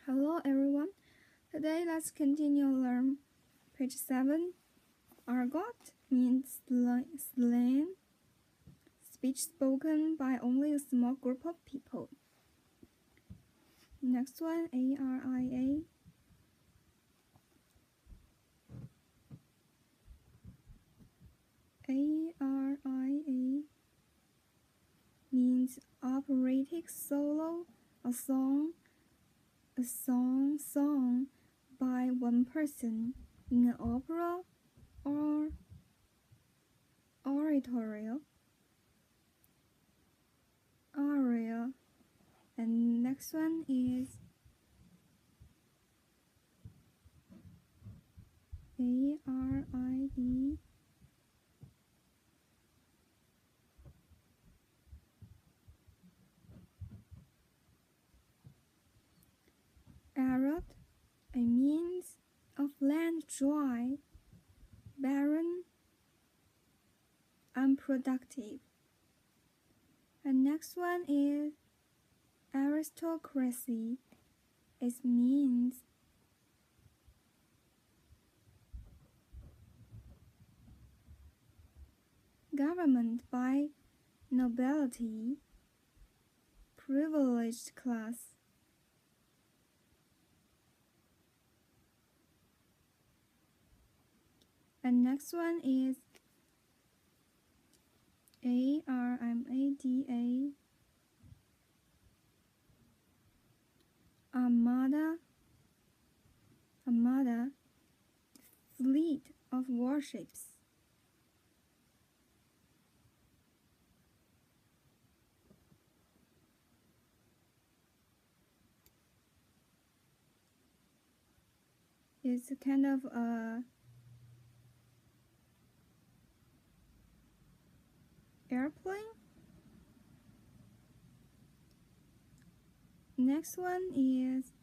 Hello everyone. Today let's continue learn page 7. Argot means slang, speech spoken by only a small group of people. Next one, ARIA. ARIA means operatic solo, a song sung by one person in an opera or oratorio. Aria. And next one is ARID. Arid, a means of land dry, barren, unproductive. And next one is aristocracy. It means government by nobility, privileged class. And next one is ARMADA. Armada, fleet of warships. It's a kind of a airplane. Next one is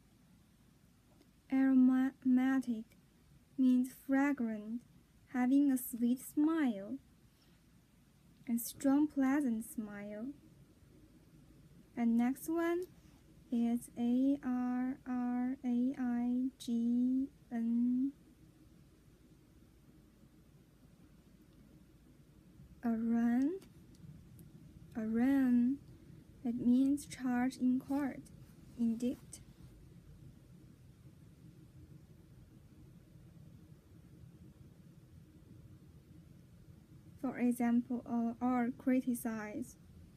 aromatic, means fragrant, having a sweet smile, a strong pleasant smile. And next one is ARRAIGN, arraign. It means charge in court, indict. For example, or criticize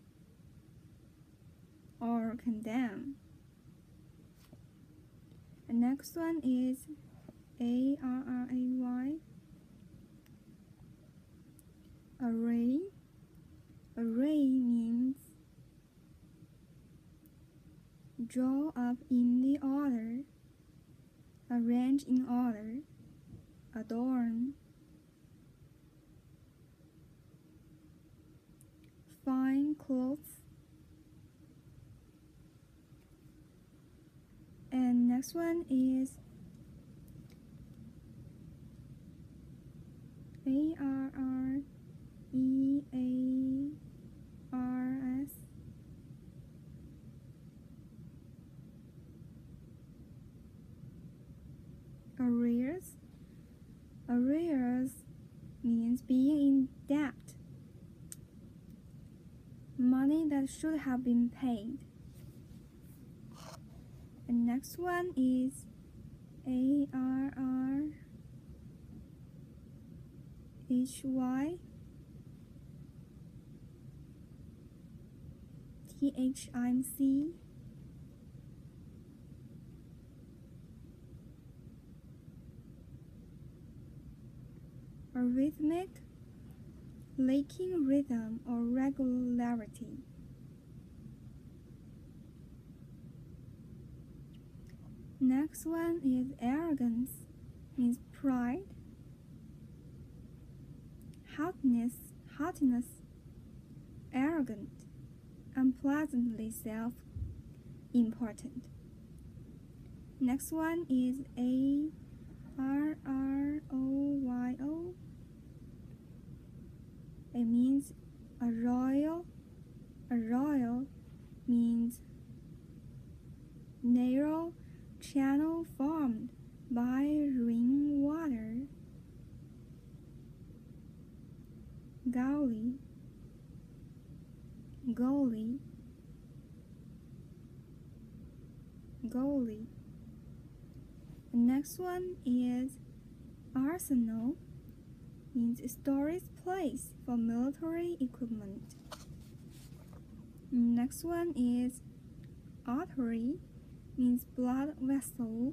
or condemn. The next one is ARRAY, array. Array means draw up in the order, arrange in order, adorn. Fine clothes. And next one is ARREARS, arrears. Arrears means being in debt, money that should have been paid. The next one is ARRHYTHIMC, arrhythmic, lacking rhythm or regularity. Next one is arrogance, means pride, haughtiness, arrogant, unpleasantly self-important. Next one is ARROYO. It means a royal. A royal means narrow, channel formed by rainwater. Gully, gully, gully. The next one is arsenal, means storage place for military equipment. Next one is artery, means blood vessel.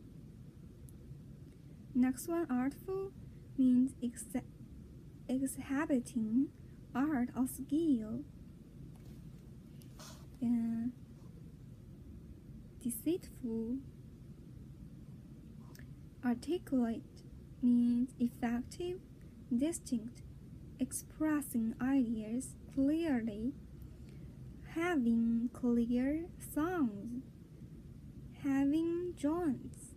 Next one, artful, means exhibiting art or skill. Deceitful. Articulate means effective, distinct, expressing ideas clearly, having clear sounds, having joints.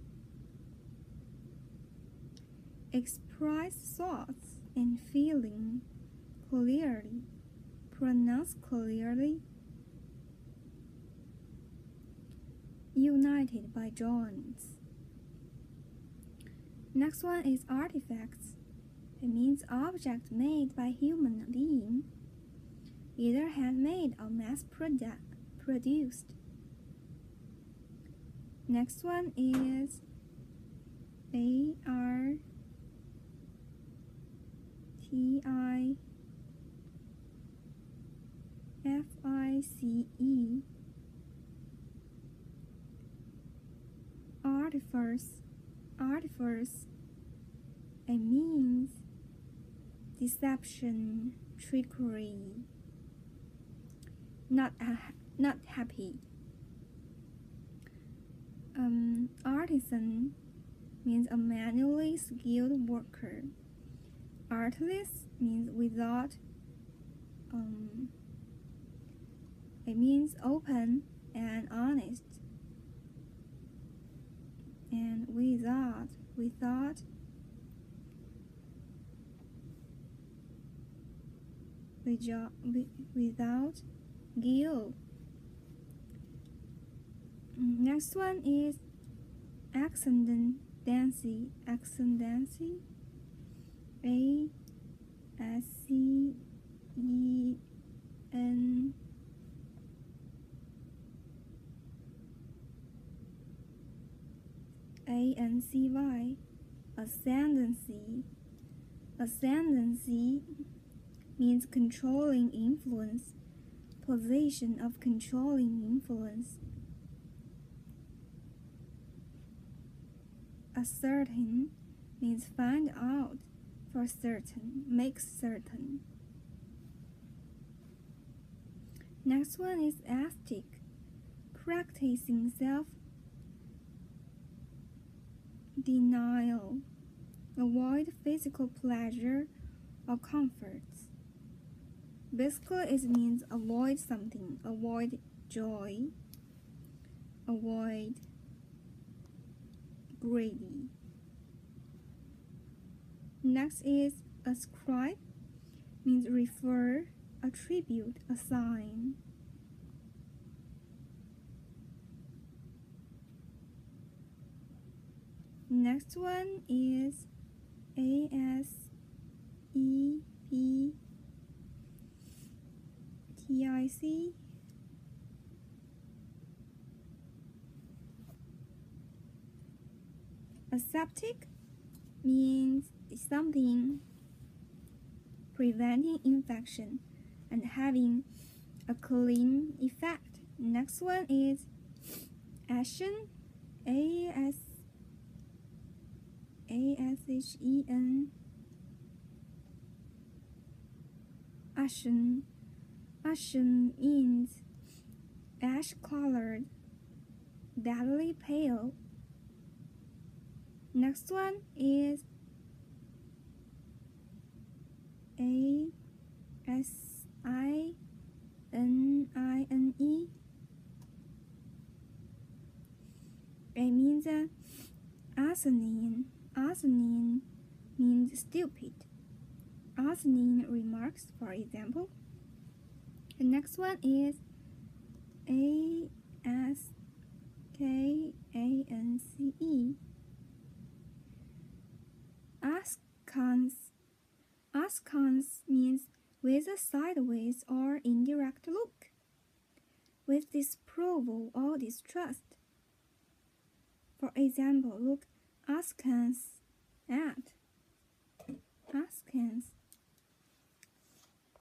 Express thoughts and feeling clearly, pronounce clearly. United by joints. Next one is artifacts. It means object made by human being, either handmade or mass-produced. Next one is artifice. Artifice. It means deception, trickery. Not happy. Artisan means a manually skilled worker. Artless means without. It means open and honest. And without guilt. Next one is accidency. ANCY. Ascendancy means controlling influence, position of controlling influence. Ascertain means find out, for certain, make certain. Next one is ascetic, practicing self-denial, avoid physical pleasure or comforts. Basically, it means avoid something, avoid joy, avoid greedy. Next is ascribe, means refer, attribute, assign. Next one is ASEPTIC, aseptic means something preventing infection and having a clean effect. Next one is ashen, ASHEN. Ashen means ash-colored, deadly pale. Next one is ASININE. It means asinine. Asinine means stupid. Asinine remarks, for example. The next one is ASKEN. K-A-N-C-E. Askance means with a sideways or indirect look, with disapproval or distrust. For example, look askance at. Askance.